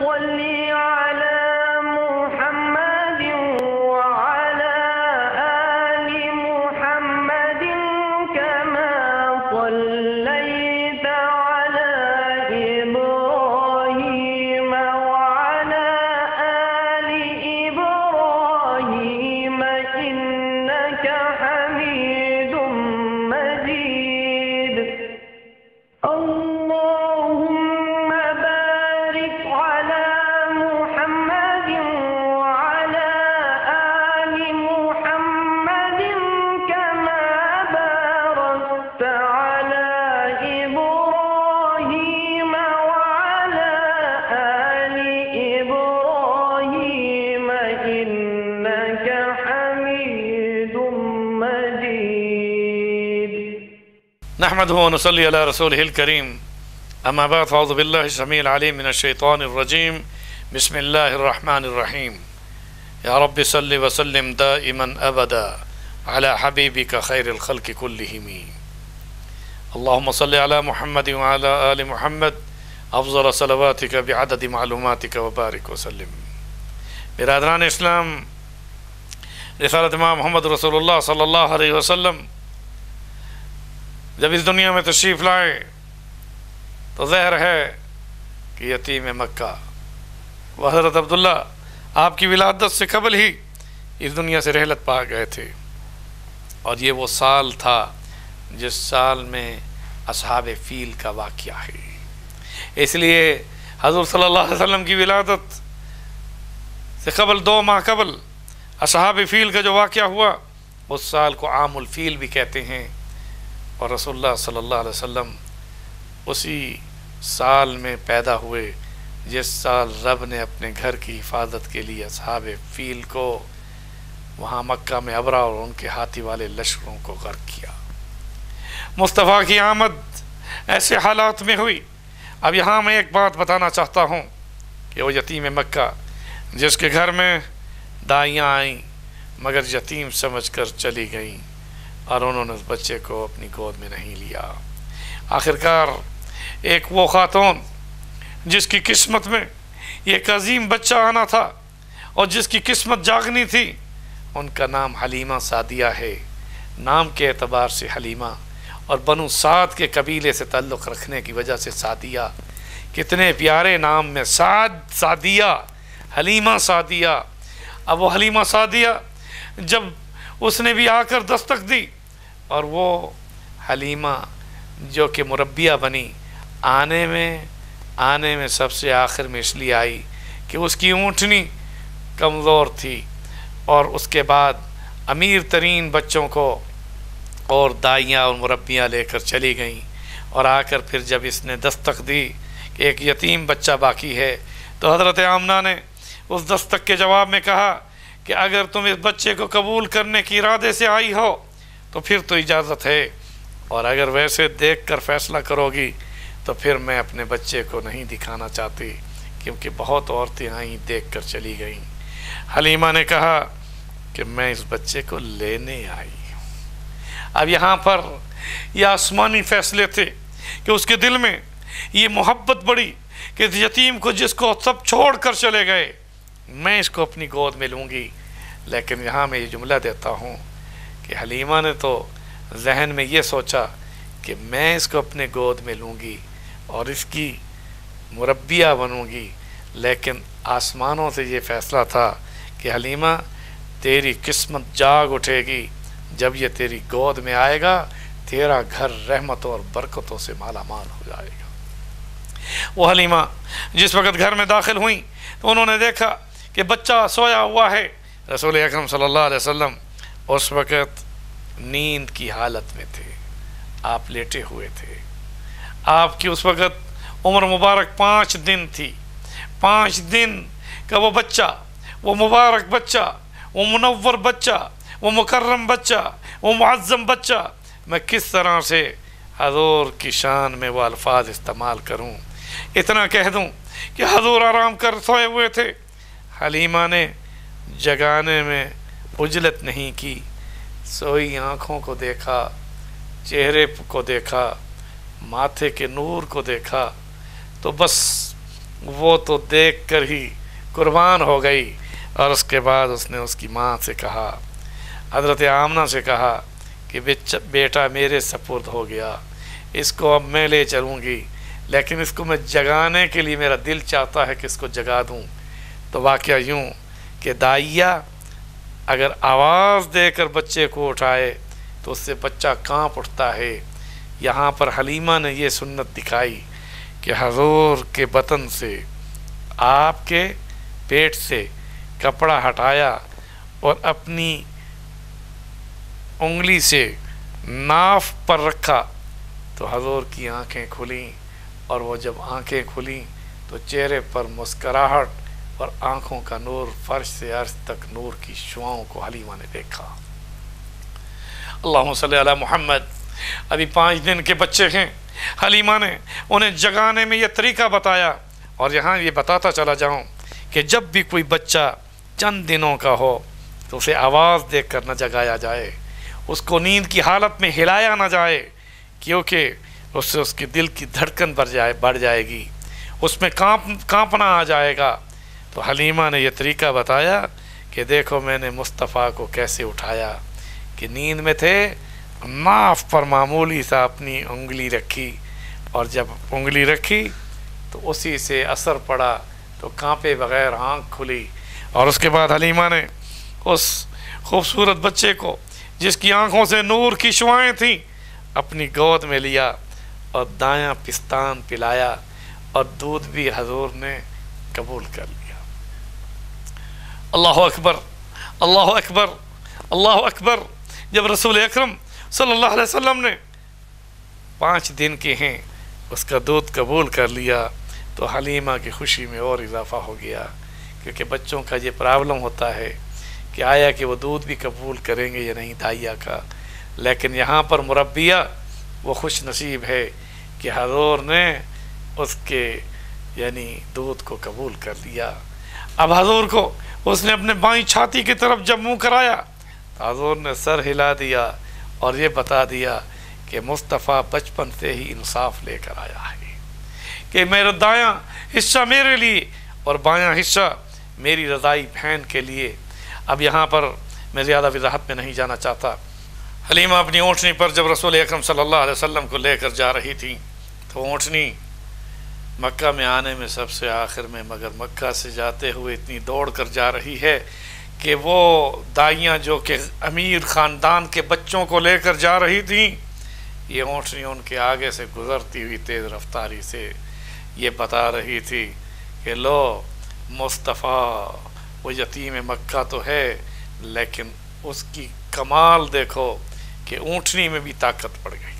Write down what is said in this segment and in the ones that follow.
صل على محمد وعلى آل محمد كما صليت على إبراهيم وعلى آل إبراهيم إنك حميد مجيد. اللهم بارك على محمد وعلى آل محمد كما باركت على إبراهيم وعلى آل إبراهيم إنك حميد مجيد. نحمده ونصلي على رسوله الكريم. أما بعد فأعوذ بالله السميع العليم من الشيطان الرجيم. بسم الله الرحمن الرحيم. يا رب صل وسلم دائما أبدا على حبيبك خير الخلق كلهم. اللهم صل على محمد وعلى آل محمد أفضل صلواتك بعدد معلوماتك وبارك وسلم. برادران اسلام، رسالت امام محمد رسول اللہ صلی اللہ علیہ وسلم جب اس دنیا میں تشریف لائے تو ظاہر ہے کہ یتیم مکہ وہ حضرت عبداللہ آپ کی ولادت سے قبل ہی اس دنیا سے رحلت پا گئے تھے، اور یہ وہ سال تھا جس سال میں اصحاب فیل کا واقعہ ہے. اس لیے حضور صلی اللہ علیہ وسلم کی ولادت سے قبل 2 ماہ قبل اصحاب فیل کا جو واقعہ ہوا اس سال کو عام الفیل بھی کہتے ہیں، اور رسول اللہ صلی اللہ علیہ وسلم اسی سال میں پیدا ہوئے جس سال رب نے اپنے گھر کی حفاظت کے لیے اصحاب فیل کو وہاں مکہ میں ابرا اور ان کے ہاتھی والے لشکروں کو غرق کیا. مصطفیٰ کی آمد ایسے حالات میں ہوئی. اب یہاں میں ایک بات بتانا چاہتا ہوں کہ وہ یتیم مکہ جس کے گھر میں دائیاں آئیں مگر یتیم سمجھ کر چلی گئیں، اور انہوں نے اس بچے کو اپنی گود میں نہیں لیا. آخرکار ایک وہ خاتون جس کی قسمت میں یہ ایک عظیم بچہ آنا تھا اور جس کی قسمت جاگنی تھی، ان کا نام حلیمہ سعدیہ ہے. نام کے اعتبار سے حلیمہ اور بنو سعد کے قبیلے سے تعلق رکھنے کی وجہ سے سعدیہ. کتنے پیارے نام میں سعد، سعدیہ، حلیمہ سعدیہ. اب وہ حلیمہ سعدیہ جب اس نے بھی آ کر دستک دی، اور وہ حلیمہ جو کہ مربیہ بنی، آنے میں سب سے آخر میں اس لیے آئی کہ اس کی اونٹنی کمزور تھی، اور اس کے بعد امیر ترین بچوں کو اور دائیاں اور مربیاں لے کر چلی گئیں. اور آ کر پھر جب اس نے دستک دی کہ ایک یتیم بچہ باقی ہے، تو حضرت آمنہ نے اس دستک کے جواب میں کہا کہ اگر تم اس بچے کو قبول کرنے کی ارادے سے آئی ہو تو پھر تو اجازت ہے، اور اگر ویسے دیکھ کر فیصلہ کرو گی تو پھر میں اپنے بچے کو نہیں دکھانا چاہتی، کیونکہ بہت عورتیں آئیں دیکھ کر چلی گئیں. حلیمہ نے کہا کہ میں اس بچے کو لینے آئی. اب یہاں پر یہ آسمانی فیصلے تھے کہ اس کے دل میں یہ محبت بڑی کہ اس یتیم کو جس کو سب چھوڑ کر چلے گئے میں اس کو اپنی گود میں لوں گی. لیکن یہاں میں یہ جملہ دیتا ہوں کہ حلیمہ نے تو ذہن میں یہ سوچا کہ میں اس کو اپنے گود میں لوں گی اور اس کی مربیہ بنوں گی، لیکن آسمانوں سے یہ فیصلہ تھا کہ حلیمہ تیری قسمت جاگ اٹھے گی جب یہ تیری گود میں آئے گا، تیرا گھر رحمتوں اور برکتوں سے مالا مال ہو جائے گا. وہ حلیمہ جس وقت گھر میں داخل ہوئیں تو انہوں نے دیکھا کہ بچہ سویا ہوا ہے. رسول اکرم صلی اللہ علیہ وسلم اس وقت نیند کی حالت میں تھے، آپ لیٹے ہوئے تھے. آپ کی اس وقت عمر مبارک 5 دن تھی. 5 دن کا وہ بچہ، وہ مبارک بچہ، وہ منور بچہ، وہ مکرم بچہ، وہ معظم بچہ، میں کس طرح سے حضور کی شان میں وہ الفاظ استعمال کروں. اتنا کہہ دوں کہ حضور آرام کر سوئے ہوئے تھے. حلیمہ نے جگانے میں عجلت نہیں کی، سوئی آنکھوں کو دیکھا، چہرے کو دیکھا، ماتھے کے نور کو دیکھا، تو بس वो तो देख कर ही कुर्बान हो गई। और उसके बाद उसने उसकी माँ से कहा, हज़रत आमना से कहा कि बेटा मेरे सपुर्द हो गया, इसको अब मैं ले चलूँगी, लेकिन इसको मैं जगाने के लिए मेरा दिल चाहता है कि इसको जगा दूँ। तो वाक़या यूँ कि दाइया अगर आवाज़ देकर बच्चे को उठाए तो उससे बच्चा काँप उठता है। यहाँ पर हलीमा ने ये सुन्नत दिखाई कि हज़ूर के बतन से, आपके पेट से कपड़ा हटाया और अपनी उंगली से नाफ पर रखा तो हज़ूर की आंखें खुलीं, और वो जब आंखें खुलीं तो चेहरे पर मुस्कराहट और आंखों का नूर, फर्श से अर्श तक नूर की शुआओं को हलीमा ने देखा। अल्लाहुम्मा सल्ली अला मुहम्मद। अभी 5 दिन के बच्चे हैं। हलीमा ने उन्हें जगाने में यह तरीका बताया। और यहाँ ये बताता चला जाऊँ कि जब भी कोई बच्चा चंद दिनों का हो तो उसे आवाज़ देकर न जगाया जाए, उसको नींद की हालत में हिलाया ना जाए, क्योंकि उससे उसके दिल की धड़कन बढ़ जाएगी, उसमें कांपना आ जाएगा। तो हलीमा ने यह तरीका बताया कि देखो मैंने मुस्तफ़ा को कैसे उठाया कि नींद में थे, नाफ पर मामूली सा अपनी उंगली रखी, और जब उंगली रखी तो उसी से असर पड़ा तो कांपे बग़ैर आँख खुली। और उसके बाद हलीमा ने उस खूबसूरत बच्चे को, जिसकी आँखों से नूर की शुआएँ थीं, अपनी गोद में लिया और दायां पिस्तान पिलाया, और दूध भी हजूर ने कबूल कर लिया। अल्लाह अकबर, अल्लाह अकबर, अल्लाह अकबर। जब रसूल अकरम सल्लल्लाहु अलैहि वसल्लम ने 5 दिन के हैं उसका दूध कबूल कर लिया तो हलीमा की खुशी में और इजाफ़ा हो गया, क्योंकि बच्चों का ये प्रॉब्लम होता है कि आया कि वो दूध भी कबूल करेंगे या नहीं दाइया का। लेकिन यहाँ पर मुरब्बिया वो खुश नसीब है कि हज़ूर ने उसके यानी दूध को कबूल कर लिया। अब हज़ूर को उसने अपने बाईं छाती की तरफ जब मुँह कराया तो हज़ूर ने सर हिला दिया और ये बता दिया कि मुस्तफ़ा बचपन से ही इंसाफ लेकर आया है कि मेरा दायां हिस्सा मेरे लिए और बायां हिस्सा मेरी रज़ाई बहन के लिए। अब यहाँ पर मैं ज़्यादा वजाहत में नहीं जाना चाहता। हलीमा अपनी ऊँटनी पर जब रसूल अकरम सल्लल्लाहु अलैहि वसल्लम को लेकर जा रही थी तो ऊँटनी मक्का में आने में सबसे आखिर में, मगर मक्का से जाते हुए इतनी दौड़ कर जा रही है कि वो दाइयाँ जो कि अमीर ख़ानदान के बच्चों को लेकर जा रही थी, ये ऊँटनी उनके आगे से गुज़रती हुई तेज़ रफ्तारी से ये बता रही थी कि लो मुस्तफ़ा वो यतीम मक्का तो है, लेकिन उसकी कमाल देखो कि ऊँटनी में भी ताकत पड़ गई।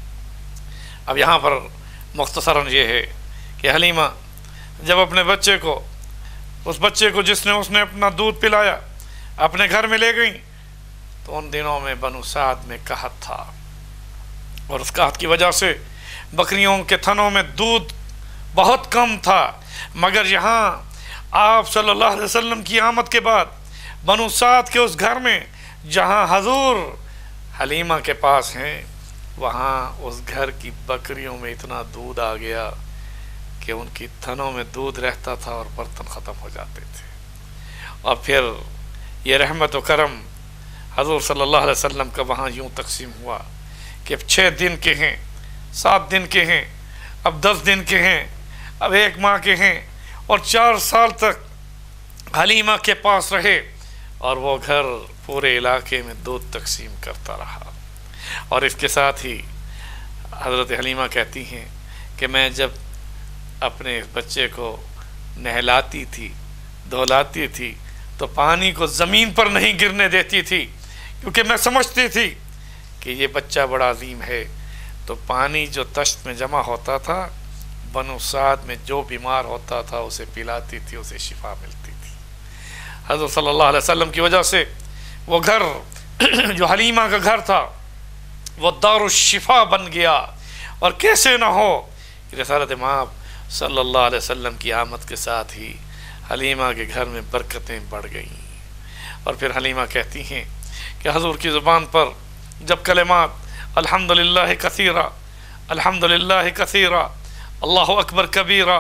अब यहाँ पर मुख्तसरन ये है कि हलीमा जब अपने बच्चे को, उस बच्चे को जिसने उसने अपना दूध पिलाया, अपने घर में ले गई तो उन दिनों में बनु साद में कहत था, और उस कहत की वजह से बकरियों के थनों में दूध बहुत कम था। मगर यहाँ आप सल्लल्लाहु अलैहि वसल्लम की आमद के बाद बनु साद के उस घर में जहाँ हजूर हलीमा के पास हैं, वहाँ उस घर की बकरियों में इतना दूध आ गया कि उनकी थनों में दूध रहता था और बर्तन ख़त्म हो जाते थे। और फिर ये रहमत व करम हजूर सल्लल्लाहु अलैहि वसल्लम का वहाँ यूँ तकसीम हुआ कि अब 6 दिन के हैं, 7 दिन के हैं, अब 10 दिन के हैं, अब 1 माह के हैं, और 4 साल तक हलीमा के पास रहे और वो घर पूरे इलाके में दूध तकसीम करता रहा। और इसके साथ ही हज़रत हलीमा कहती हैं कि मैं जब अपने बच्चे को नहलाती थी, धुलाती थी, तो पानी को ज़मीन पर नहीं गिरने देती थी, क्योंकि मैं समझती थी कि ये बच्चा बड़ा अजीम है। तो पानी जो तश्त में जमा होता था, बनु साद में जो बीमार होता था उसे पिलाती थी, उसे शिफा मिलती थी। हज़रत सल्लल्लाहु अलैहि वसल्लम की वजह से वो घर जो हलीमा का घर था वो दारुश शिफा बन गया। और कैसे ना हो कि रसूलुल्लाह माब सल्लल्लाहु अलैहि वसल्लम की आमद के साथ ही हलीमा के घर में बरकतें बढ़ गईं। और फिर हलीमा कहती हैं कि हजूर की ज़ुबान पर जब कलिमात अल्हम्दुलिल्लाह कसीरा, अल्हम्दुलिल्लाह कसीरा, अल्लाहु अकबर कबीरा,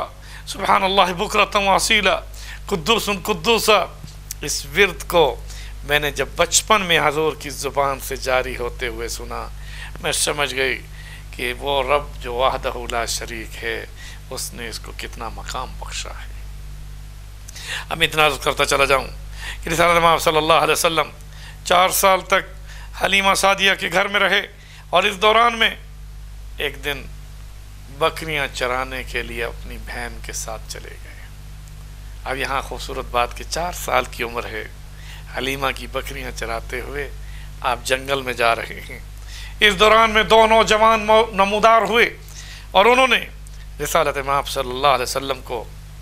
सुबहान अल्लाह बुकरतम वासीला कुद्दूसन कुद्दूसा, इस विर्द को मैंने जब बचपन में हजूर की ज़ुबान से जारी होते हुए सुना, मैं समझ गई कि वो रब जो वहदहू ला शरीक है, उसने इसको कितना मकाम बख्शा है। अब इतना अर्ज़ करता चला जाऊँ कि रिसालत मआब सल्लल्लाहु अलैहि वसल्लम 4 साल तक हलीमा सादिया के घर में रहे, और इस दौरान में एक दिन बकरियां चराने के लिए अपनी बहन के साथ चले गए। अब यहाँ खूबसूरत बात कि 4 साल की उम्र है, हलीमा की बकरियां चराते हुए आप जंगल में जा रहे हैं। इस दौरान में 2 नौजवान नमूदार हुए और उन्होंने रिसालत मआब सल्लल्लाहु अलैहि वसल्लम को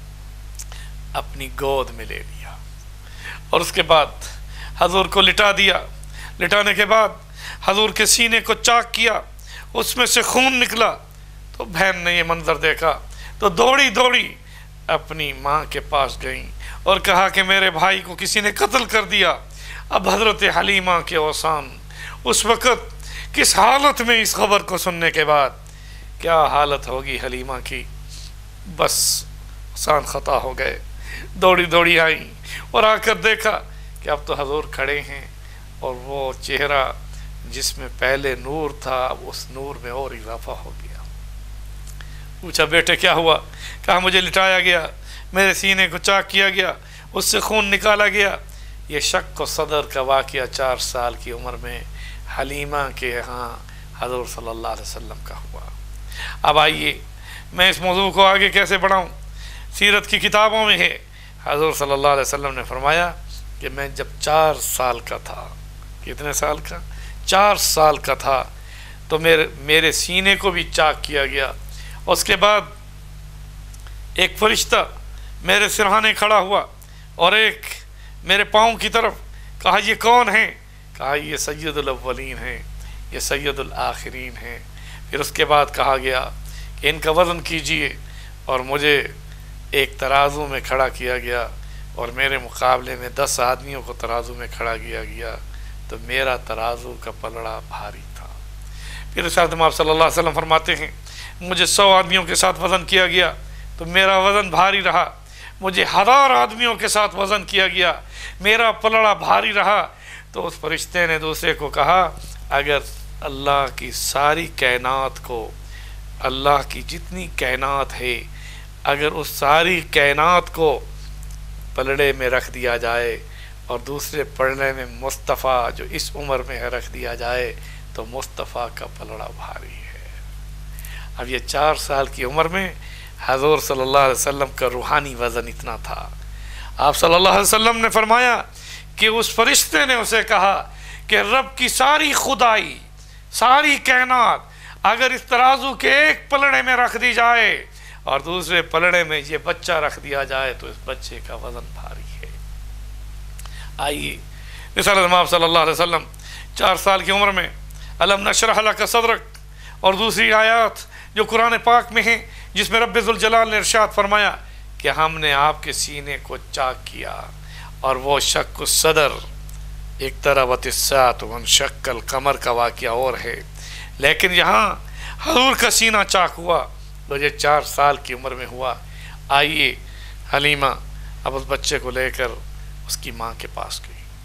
अपनी गोद में ले लिया और उसके बाद हजूर को लिटा दिया। लिटाने के बाद हजूर के सीने को चाक किया, उसमें से खून निकला। तो बहन ने ये मंजर देखा तो दौड़ी दौड़ी अपनी माँ के पास गई और कहा कि मेरे भाई को किसी ने कत्ल कर दिया। अब हज़रत हलीमा के औसान उस वक़्त किस हालत में, इस खबर को सुनने के बाद क्या हालत होगी हलीमा की। बस औसान ख़ता हो गए, दौड़ी दौड़ी आई और आकर देखा कि अब तो हजूर खड़े हैं और वो चेहरा जिसमें पहले नूर था, उस नूर में और इजाफा हो गया। पूछा बेटे क्या हुआ? कहा मुझे लिटाया गया, मेरे सीने को चाक किया गया, उससे खून निकाला गया। ये शक व सदर का वाक़या 4 साल की उम्र में हलीमा के यहाँ हज़ूर सल्लल्लाहु अलैहि वसल्लम का हुआ। अब आइए मैं इस मौजू को आगे कैसे बढ़ाऊँ। सीरत की किताबों में है हज़ूर सल्लल्लाहु अलैहि वसल्लम ने फरमाया कि मैं जब 4 साल का था, कितने साल का? 4 साल का था, तो मेरे सीने को भी चाक किया गया। उसके बाद एक फरिश्ता मेरे सिरहाने खड़ा हुआ और एक मेरे पाँव की तरफ। कहा ये कौन है? कहा ये सैयदुल अव्वलीन हैं, ये सैयदुल आखिरीन हैं। फिर उसके बाद कहा गया कि इनका वज़न कीजिए, और मुझे एक तराजू में खड़ा किया गया और मेरे मुकाबले में 10 आदमियों को तराजू में खड़ा किया गया, तो मेरा तराजू का पलड़ा भारी था। फिर रिसालत मआब सल्लल्लाहु अलैहि वसल्लम फरमाते हैं मुझे 100 आदमियों के साथ वज़न किया गया तो मेरा वज़न भारी रहा। मुझे 1000 आदमियों के साथ वज़न किया गया, मेरा पलड़ा भारी रहा। तो उस फरिश्ते ने दूसरे को कहा अगर अल्लाह की सारी कायनात को, अल्लाह की जितनी कायनात है, अगर उस सारी कायनात को पलड़े में रख दिया जाए और दूसरे पलड़े में मुस्तफ़ा जो इस उम्र में है रख दिया जाए, तो मुस्तफ़ा का पलड़ा भारी है। अब ये 4 साल की उम्र में हज़ूर सल्लल्लाहु अलैहि वसल्लम का रूहानी वज़न इतना था। आप सल्लल्लाहु अलैहि वसल्लम ने फरमाया कि उस फरिश्ते ने उसे कहा कि रब की सारी खुदाई, सारी कायनात अगर इस तराजू के एक पलड़े में रख दी जाए और दूसरे पलड़े में ये बच्चा रख दिया जाए, तो इस बच्चे का वज़न भारी है। आइए रिसालत मआब सल्लल्लाहु अलैहि वसल्लम 4 साल की उम्र में अलम नशरह लका सदरक और दूसरी आयत जो कुरान पाक में है, जिसमें रब्बे ज़ुल जलाल ने इरशाद फरमाया कि हमने आपके सीने को चाक किया, और वो शक सदर एक तरह वतिस्सात वन शक्ल कमर का वाक़या और है, लेकिन यहाँ हज़ूर का सीना चाक हुआ तो ये 4 साल की उम्र में हुआ। आइए हलीमा अब उस बच्चे को लेकर उसकी माँ के पास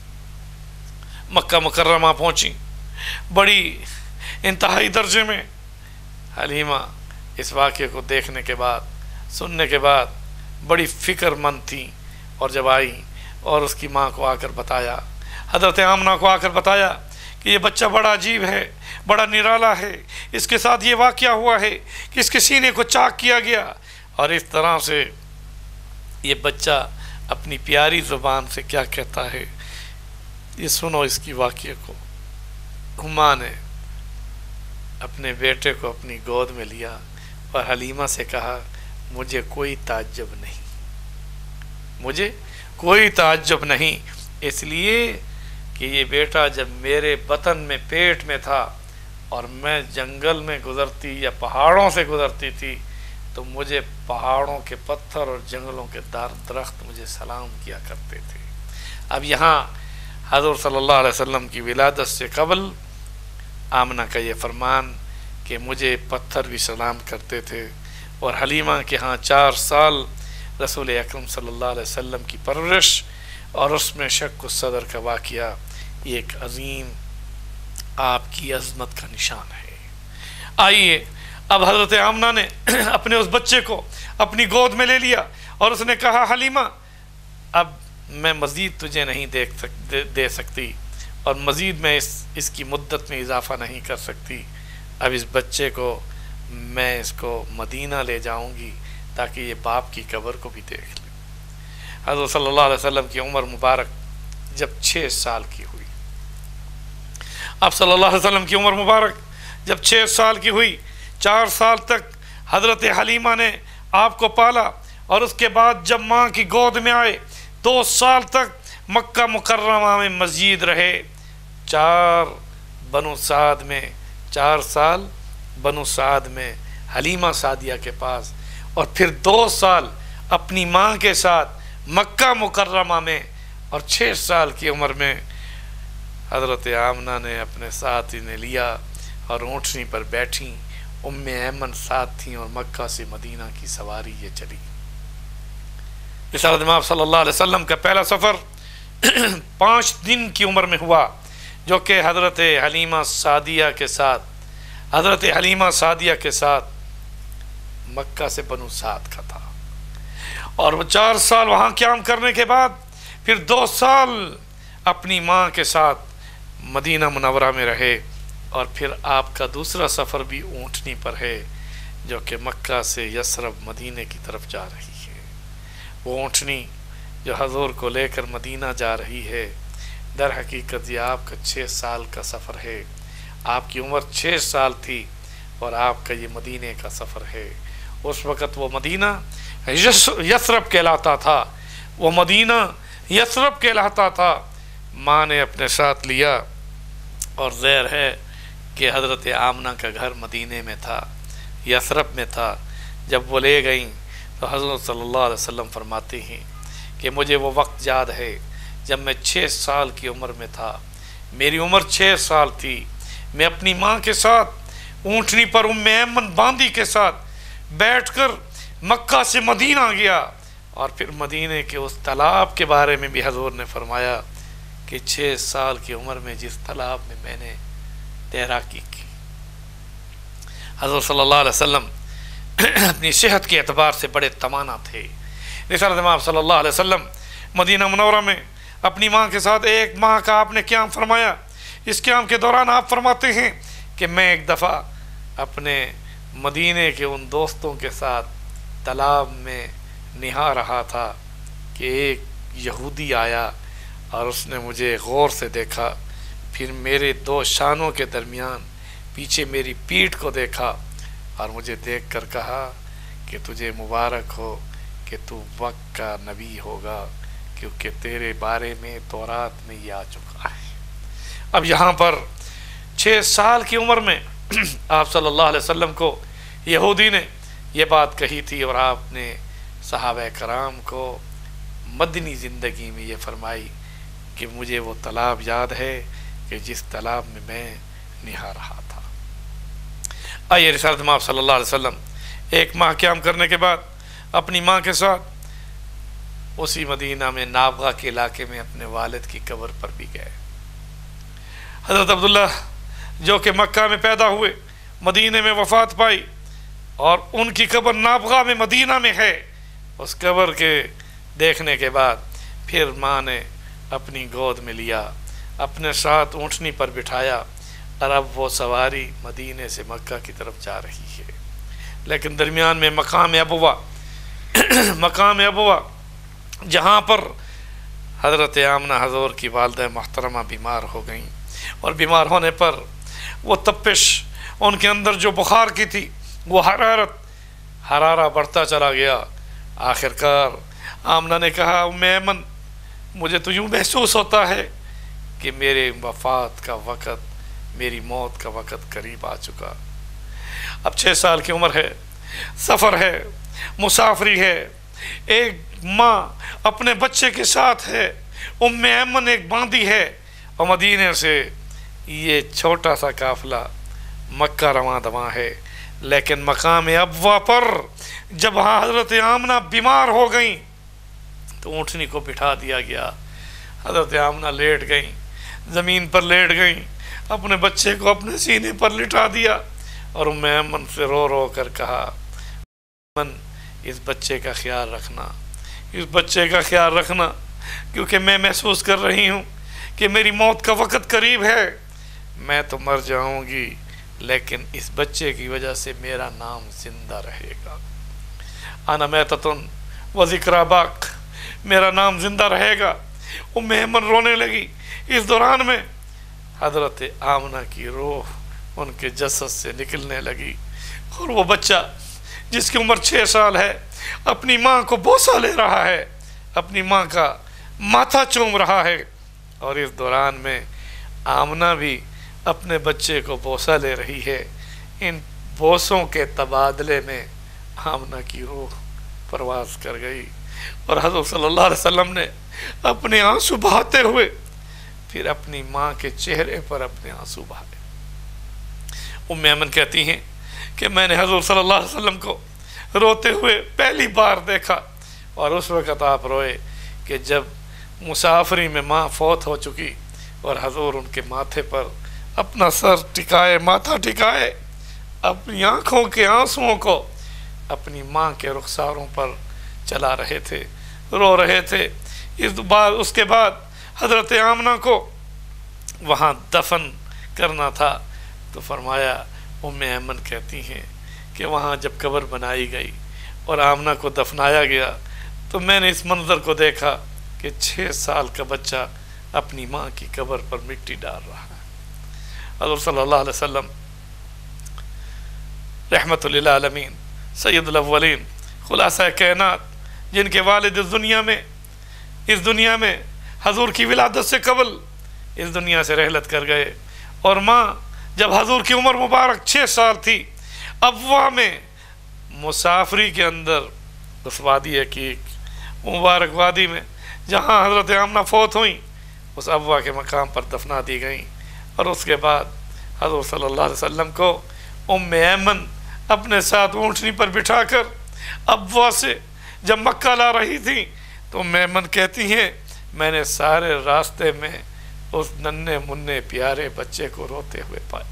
गई, मक्का मुकर्रमा पहुँची। बड़ी इंतहाई दर्जे में हलीमा इस वाक़े को देखने के बाद, सुनने के बाद बड़ी फ़िक्रमंद थी, और जब आई और उसकी माँ को आकर बताया, हज़रत आमना को आकर बताया कि ये बच्चा बड़ा अजीब है, बड़ा निराला है, इसके साथ ये वाक़या हुआ है कि इसके सीने को चाक किया गया, और इस तरह से ये बच्चा अपनी प्यारी ज़ुबान से क्या कहता है, ये सुनो इसकी वाक़े को। हुमा ने अपने बेटे को अपनी गोद में लिया और हलीमा से कहा मुझे कोई ताज्जुब नहीं, मुझे कोई ताज्जुब नहीं, इसलिए कि ये बेटा जब मेरे बतन में पेट में था और मैं जंगल में गुज़रती या पहाड़ों से गुज़रती थी, तो मुझे पहाड़ों के पत्थर और जंगलों के दरख्त मुझे सलाम किया करते थे। अब यहाँ हज़ूर सल्लल्लाहु अलैहि वसल्लम की विलादत से कबल आमना का ये फरमान कि मुझे पत्थर भी सलाम करते थे, اور حلیمہ کے ہاں 4 سال رسول اکرم صلی اللہ علیہ وسلم کی پرورش اور اس میں شق الصدر کا واقعہ یہ ایک عظیم آپ کی عظمت کا نشان ہے۔ آئیے اب حضرت آمنہ نے اپنے اس بچے کو اپنی گود میں لے لیا اور اس نے کہا حلیمہ اب میں مزید تجھے نہیں دے سکتی اور مزید میں اس کی مدت میں اضافہ نہیں کر سکتی، اب اس بچے کو میں اس کو مدینہ لے جاؤں گی تاکہ یہ باپ کی قبر کو بھی دیکھ لے۔ حضرت صلی اللہ علیہ وسلم کی عمر مبارک جب 6 سال کی ہوئی، اب صلی اللہ علیہ وسلم کی عمر مبارک جب 6 سال کی ہوئی، 4 سال تک حضرت حلیمہ نے آپ کو پالا اور اس کے بعد جب ماں کی گود میں آئے 2 سال تک مکہ مکرمہ میں مزید رہے، 4 سال بنو سعد میں حلیمہ سعدیہ کے پاس، اور پھر 2 سال اپنی ماں کے ساتھ مکہ مکرمہ میں، اور 6 سال کی عمر میں حضرت آمنہ نے اپنے ساتھ انہیں لیا اور اونٹنی پر بیٹھیں، ام ایمن ساتھ تھیں اور مکہ سے مدینہ کی سواری یہ چلی۔ رسالت مآب صلی اللہ علیہ وسلم کا پہلا سفر 5 دن کی عمر میں ہوا، جو کہ حضرت حلیمہ سعدیہ کے ساتھ مکہ سے بنو سعد کا تھا، اور وہ 4 سال وہاں قیام کرنے کے بعد پھر 2 سال اپنی ماں کے ساتھ مدینہ منورہ میں رہے، اور پھر آپ کا دوسرا سفر بھی اونٹنی پر ہے جو کہ مکہ سے یثرب مدینے کی طرف جا رہی ہے۔ وہ اونٹنی جو حضور کو لے کر مدینہ جا رہی ہے، در حقیقت یہ آپ کا 6 سال کا سفر ہے۔ آپ کی عمر 6 سال تھی اور آپ کا یہ مدینے کا سفر ہے۔ اس وقت وہ مدینہ یثرب کہلاتا تھا، وہ مدینہ یثرب کہلاتا تھا۔ ماں نے اپنے ساتھ لیا، اور ظاہر ہے کہ حضرت آمنہ کا گھر مدینے میں تھا، یثرب میں تھا۔ جب وہ لے گئیں تو حضرت صلی اللہ علیہ وسلم فرماتے ہیں کہ مجھے وہ وقت یاد ہے جب میں 6 سال کی عمر میں تھا، میری عمر 6 سال تھی، میں اپنی ماں کے ساتھ اونٹنی پر ام ایمن باندی کے ساتھ بیٹھ کر مکہ سے مدینہ گیا، اور پھر مدینے کے اس تالاب کے بارے میں بھی حضور نے فرمایا کہ 6 سال کی عمر میں جس تالاب میں میں نے تیراکی کی۔ حضرت صلی اللہ علیہ وسلم اپنی صحت کے اعتبار سے بڑے توانا تھے۔ رسالت مآب صلی اللہ علیہ وسلم مدینہ منورہ میں اپنی ماں کے ساتھ 1 ماہ کا آپ نے قیام فرمایا۔ اس قیام کے دوران آپ فرماتے ہیں کہ میں ایک دفعہ اپنے مدینے کے ان دوستوں کے ساتھ تالاب میں نہا رہا تھا کہ ایک یہودی آیا اور اس نے مجھے غور سے دیکھا، پھر میرے 2 شانوں کے درمیان پیچھے میری پیٹھ کو دیکھا اور مجھے دیکھ کر کہا کہ تجھے مبارک ہو کہ تو وقت کا نبی ہوگا، کیونکہ تیرے بارے میں تورات میں یہ آ چکا ہے۔ اب یہاں پر 6 سال کی عمر میں آپ صلی اللہ علیہ وسلم کو یہودی نے یہ بات کہی تھی، اور آپ نے صحابہ کرام کو مدنی زندگی میں یہ فرمائی کہ مجھے وہ تالاب یاد ہے کہ جس تالاب میں میں نہا رہا تھا۔ آئیے رسالت مآب صلی اللہ علیہ وسلم 1 ماہ قیام کرنے کے بعد اپنی ماں کے ساتھ اسی مدینہ میں نابغہ کے علاقے میں اپنے والد کی قبر پر بھی گئے۔ حضرت عبداللہ جو کہ مکہ میں پیدا ہوئے، مدینہ میں وفات پائی، اور ان کی قبر نابغہ میں مدینہ میں ہے، اس قبر کے دیکھنے کے بعد پھر ماں نے اپنی گود میں لیا، اپنے ساتھ اونٹنی پر بٹھایا، اور اب وہ سواری مدینے سے مکہ کی طرف جا رہی ہے۔ لیکن درمیان میں مقام ابوا جہاں پر حضرت آمنہ حضور کی والدہ محترمہ بیمار ہو گئیں، اور بیمار ہونے پر وہ تپش ان کے اندر جو بخار کی تھی، وہ حرارہ بڑھتا چلا گیا۔ آخرکار آمنہ نے کہا ام ایمن مجھے تو یوں محسوس ہوتا ہے کہ میرے وفات کا وقت، میری موت کا وقت قریب آ چکا۔ اب 6 سال کی عمر ہے، سفر ہے، مسافری ہے، ایک ماں اپنے بچے کے ساتھ ہے، ام ایمن ایک باندی ہے، اور مدینے سے یہ چھوٹا سا قافلہ مکہ رواں دواں ہے۔ لیکن مقام ابوا پر جب حضرت آمنہ بیمار ہو گئیں تو اونٹنی کو بٹھا دیا گیا. حضرت آمنہ لیٹ گئیں, زمین پر لیٹ گئیں, اپنے بچے کو اپنے سینے پر لٹا دیا اور ام ایمن سے رو رو کر کہا, من اس بچے کا خیال رکھنا, اس بچے کا خیال رکھنا, کیونکہ میں محسوس کر رہی ہوں کہ میری موت کا وقت قریب ہے, میں تو مر جاؤں گی لیکن اس بچے کی وجہ سے میرا نام زندہ رہے گا. انا میتتن و ذکر باق, میرا نام زندہ رہے گا. ام ایمن رونے لگی. اس دوران میں حضرت آمنہ کی روح ان کے جسد سے نکلنے لگی اور وہ بچہ جس کی عمر 6 سال ہے اپنی ماں کو بوسہ لے رہا ہے, اپنی ماں کا ماتھا چوم رہا ہے, اور اس دوران میں آمنہ بھی اپنے بچے کو بوسہ لے رہی ہے. ان بوسوں کے تبادلے میں آمنہ کی روح پرواز کر گئی اور حضرت صلی اللہ علیہ وسلم نے اپنے آنسو بہاتے ہوئے پھر اپنی ماں کے چہرے پر اپنے آنسو بہائے. ام ایمن کہتی ہیں کہ میں نے حضور صلی اللہ علیہ وسلم کو روتے ہوئے پہلی بار دیکھا, اور اس وقت آپ روئے کہ جب مسافری میں ماں فوت ہو چکی اور حضور ان کے ماتھے پر اپنا سر ٹکائے, ماتھا ٹکائے, اپنی آنکھوں کے آنسوؤں کو اپنی ماں کے رخساروں پر چلا رہے تھے, رو رہے تھے. اس کے بعد حضرت آمنہ کو وہاں دفن کرنا تھا تو فرمایا, ام ایمن کہتی ہیں کہ وہاں جب قبر بنائی گئی اور آمنہ کو دفنایا گیا تو میں نے اس منظر کو دیکھا کہ 6 سال کا بچہ اپنی ماں کی قبر پر مٹی ڈال رہا ہے. حضور صلی اللہ علیہ وسلم رحمت للعالمین, سید الاولین, خلاصہ کائنات, جن کے والد اس دنیا میں حضور کی ولادت سے قبل اس دنیا سے رحلت کر گئے, اور ماں جب حضور کی عمر مبارک 6 سال تھی ابوا میں مسافری کے اندر اس وادی عقیق مبارک وادی میں جہاں حضرت آمنہ فوت ہوئیں اس ابوا کے مقام پر دفنا دی گئیں. اور اس کے بعد حضور صلی اللہ علیہ وسلم کو ام ایمن اپنے ساتھ اونٹنی پر بٹھا کر ابوا سے جب مکہ لا رہی تھی تو ام ایمن کہتی ہیں میں نے سارے راستے میں اس ننھے منھے پیارے بچے کو روتے ہوئے پائے.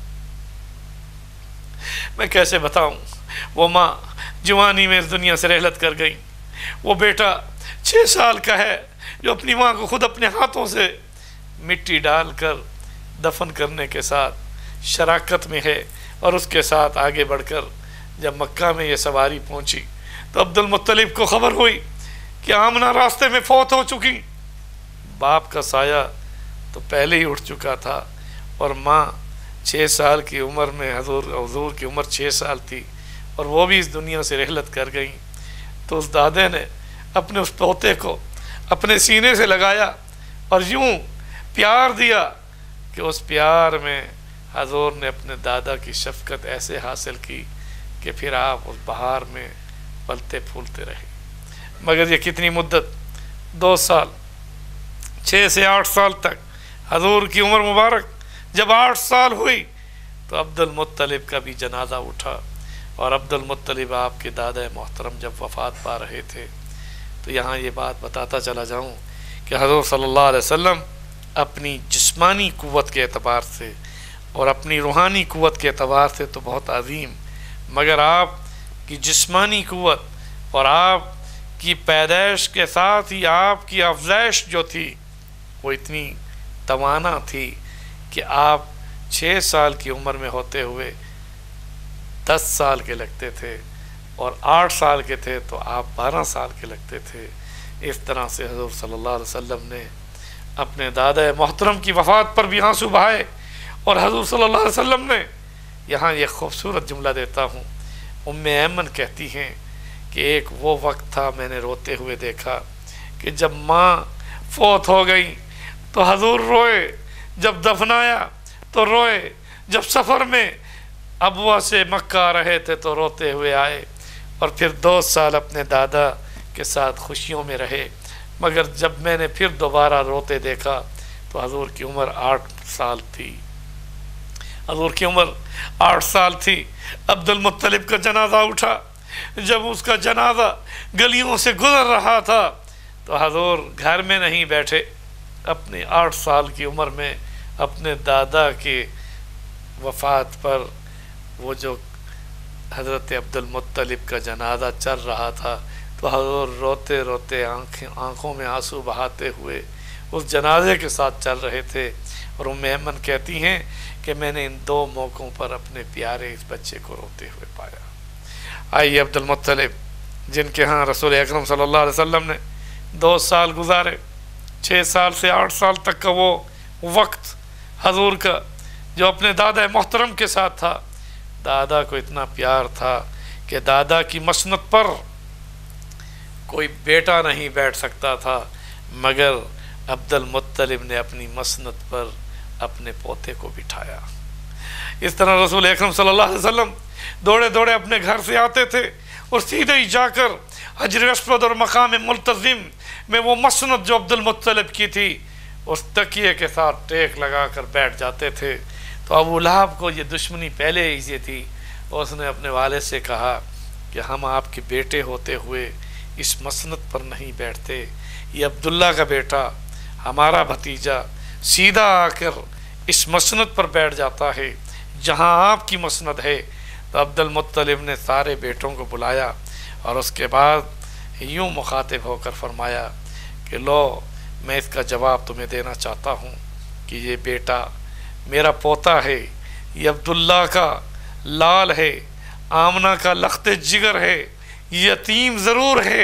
میں کیسے بتاؤں, وہ ماں جوانی میں اس دنیا سے رحلت کر گئی, وہ بیٹا 6 سال کا ہے جو اپنی ماں کو خود اپنے ہاتھوں سے مٹی ڈال کر دفن کرنے کے ساتھ شراکت میں ہے. اور اس کے ساتھ آگے بڑھ کر جب مکہ میں یہ سواری پہنچی تو عبد المطلب کو خبر ہوئی کہ آمنہ راستے میں فوت ہو چکی. باپ کا سایہ تو پہلے ہی اٹھ چکا تھا اور ماں 6 سال کی عمر میں حضور کی عمر 6 سال تھی اور وہ بھی اس دنیا سے رحلت کر گئیں. تو اس دادے نے اپنے اس پوتے کو اپنے سینے سے لگایا اور یوں پیار دیا کہ اس پیار میں حضور نے اپنے دادا کی شفقت ایسے حاصل کی کہ پھر آپ اس بہار میں پلتے پھولتے رہے. مگر یہ کتنی مدت, 2 سال, 6 سے 8 سال تک. حضور کی عمر مبارک جب 8 سال ہوئی تو عبد المطلب کا بھی جنازہ اٹھا, اور عبد المطلب آپ کے دادا محترم جب وفات پا رہے تھے تو یہاں یہ بات بتاتا چلا جاؤں کہ حضور صلی اللہ علیہ وسلم اپنی جسمانی قوت کے اعتبار سے اور اپنی روحانی قوت کے اعتبار سے تو بہت عظیم, مگر آپ کی جسمانی قوت اور آپ کی پیدائش کے ساتھ ہی آپ کی افزائش جو تھی وہ اتنی توانا تھی کہ آپ 6 سال کی عمر میں ہوتے ہوئے 10 سال کے لگتے تھے, اور 8 سال کے تھے تو آپ 12 سال کے لگتے تھے. اس طرح سے حضور صلی اللہ علیہ وسلم نے اپنے دادا محترم کی وفات پر بھی آنسو بہائے. اور حضور صلی اللہ علیہ وسلم نے یہاں یہ خوبصورت جملہ دیتا ہوں, ام ایمن کہتی ہیں کہ ایک وہ وقت تھا میں نے روتے ہوئے دیکھا کہ جب ماں فوت ہو گئی تو حضور روئے, جب دفنایا تو روئے, جب سفر میں ابوا سے مکہ آ رہے تھے تو روتے ہوئے آئے, اور پھر 2 سال اپنے دادا کے ساتھ خوشیوں میں رہے. مگر جب میں نے پھر دوبارہ روتے دیکھا تو حضور کی عمر 8 سال تھی. حضور کی عمر 8 سال تھی، عبد المطلب کا جنازہ اٹھا۔ جب اس کا جنازہ گلیوں سے گزر رہا تھا تو حضور گھر میں نہیں بیٹھے، اپنی 8 سال کی عمر میں اپنے دادا کی وفات پر وہ جو حضرت عبد المطلب کا جنازہ چل رہا تھا تو حضور روتے روتے آنکھوں میں آنسو بہاتے ہوئے اس جنازے کے ساتھ چل رہے تھے۔ اور ام ایمن کہتی ہیں کہ میں نے ان 2 موقعوں پر اپنے پیارے اس بچے کو روتے ہوئے پایا۔ آئیے عبد المطلب جن کے ہاں رسول اکرم صلی اللہ علیہ وسلم نے 2 سال گزارے، 6 سال سے 8 سال تک کا وہ وقت حضور کا جو اپنے دادا محترم کے ساتھ تھا۔ دادا کو اتنا پیار تھا کہ دادا کی مسند پر کوئی بیٹا نہیں بیٹھ سکتا تھا، مگر عبد المطلب نے اپنی مسند پر اپنے پوتے کو بٹھایا۔ اس طرح رسول اکرم صلی اللہ علیہ وسلم دوڑے دوڑے اپنے گھر سے آتے تھے اور سیدھے ہی جا کر حجر اسود اور مقام ملتزم میں وہ مسند جو عبد المطلب کی تھی اس تکیے کے ساتھ ٹیک لگا کر بیٹھ جاتے تھے۔ تو ابو لہب کو یہ دشمنی پہلے ہی سے تھی، اور اس نے اپنے والد سے کہا کہ ہم آپ کے بیٹے ہوتے ہوئے اس مسند پر نہیں بیٹھتے، یہ عبداللہ کا بیٹا ہمارا بھتیجا سیدھا آ کر اس مسند پر بیٹھ جاتا ہے جہاں آپ کی مسند ہے۔ تو عبد المطلب نے سارے بیٹوں کو بلایا اور اس کے بعد یوں مخاطب ہو کر فرمایا کہ لو میں اس کا جواب تمہیں دینا چاہتا ہوں کہ یہ بیٹا میرا پوتا ہے، یہ عبداللہ کا لال ہے، آمنہ کا لخت جگر ہے، یتیم ضرور ہے،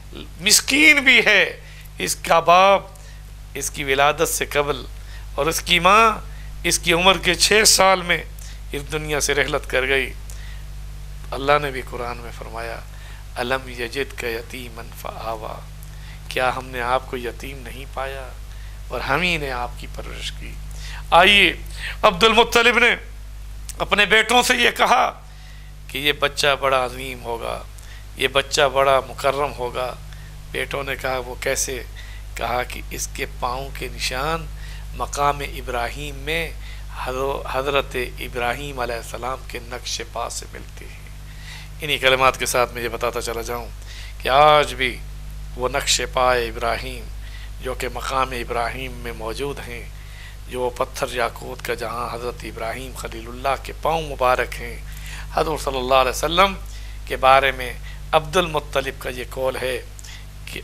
مسکین بھی ہے۔ اس کا باپ اس کی ولادت سے قبل اور اس کی ماں اس کی عمر کے 6 سال میں اس دنیا سے رحلت کر گئی۔ اللہ نے بھی قرآن میں فرمایا الم یجدک یتیما فآوا، کیا ہم نے آپ کو یتیم نہیں پایا اور ہم ہی نے آپ کی پرورش کی۔ آئیے عبد المطلب نے اپنے بیٹوں سے یہ کہا کہ یہ بچہ بڑا عظیم ہوگا، یہ بچہ بڑا مکرم ہوگا۔ بیٹوں نے کہا وہ کیسے؟ کہا کہ اس کے پاؤں کے نشان مقام ابراہیم میں حضرت ابراہیم علیہ السلام کے نقش پا سے ملتے ہیں۔ انہی کلمات کے ساتھ میں یہ بتاتا چلا جاؤں کہ آج بھی وہ نقش پا ابراہیم جو کہ مقام ابراہیم میں موجود ہیں، جو پتھر یاقوت کا جہاں حضرت ابراہیم خلیل اللہ کے پاؤں مبارک ہیں، حضور صلی اللہ علیہ وسلم کے بارے میں عبد المطلب کا یہ قول ہے کہ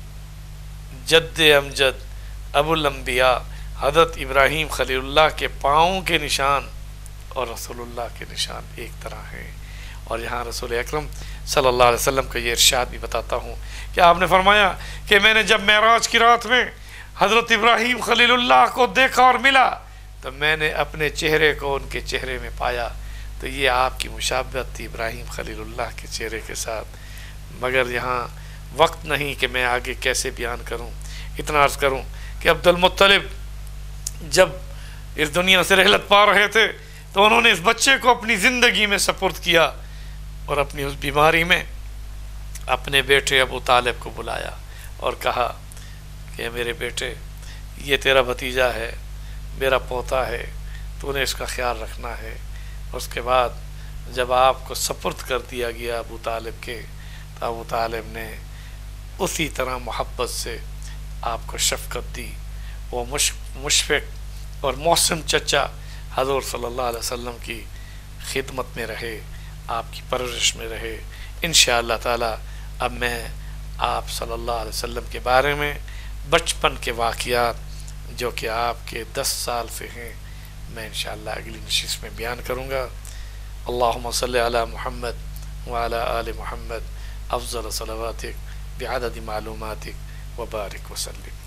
جد امجد ابو الانبیاء حضرت ابراہیم خلیل اللہ کے پاؤں کے نشان اور رسول اللہ کے نشان ایک طرح ہیں۔ اور یہاں رسول اکرم صلی اللہ علیہ وسلم کا یہ ارشاد بھی بتاتا ہوں کہ آپ نے فرمایا کہ میں نے جب معراج کی رات میں حضرت ابراہیم خلیل اللہ کو دیکھا اور ملا تو میں نے اپنے چہرے کو ان کے چہرے میں پایا۔ تو یہ آپ کی مشابہت تھی ابراہیم خلیل اللہ کے چہرے کے ساتھ۔ مگر یہاں وقت نہیں کہ میں آگے کیسے بیان کروں، اتنا عرض کروں کہ عبد المطلب جب اس دنیا سے رحلت پا رہے تھے تو انہوں نے اس بچے کو اپنی زندگی میں سپرد کیا اور اپنی اس بیماری میں اپنے بیٹے ابو طالب کو بلایا اور کہا کہ میرے بیٹے یہ تیرا بھتیجا ہے، میرا پوتا ہے، تو نے اس کا خیال رکھنا ہے۔ اس کے بعد جب آپ کو سپرد کر دیا گیا ابو طالب کے تو ابو طالب نے اسی طرح محبت سے آپ کو شفقت دی۔ وہ مشفق اور محسن چچا حضور صلی اللہ علیہ وسلم کی خدمت میں رہے، آپ کی پرورش میں رہے۔ انشاءاللہ تعالی اب میں آپ صلی اللہ علیہ وسلم کے بارے میں بچپن کے واقعات جو کہ آپ کے 10 سال سے ہیں میں انشاءاللہ اگلی نشست میں بیان کروں گا۔ اللہم صلی علی محمد وعلی آل محمد افضل صلواتک بعدد معلوماتک وبارک وسلم۔